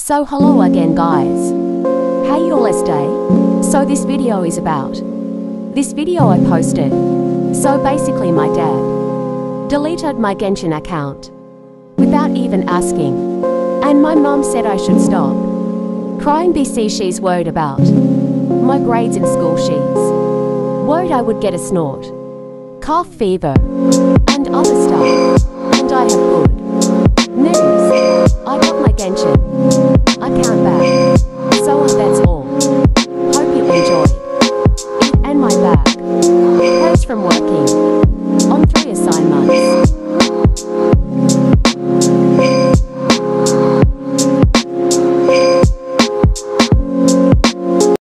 So hello again guys. How you all stay? So this video is about. This video I posted. So basically my dad deleted my Genshin account without even asking. And my mum said I should stop. Crying BC she's worried about my grades in school she's worried I would get a snort, cough fever, and other stuff. And I have good news. I got my Genshin account back. So that's all. Hope you enjoyed it and my back hurts from working.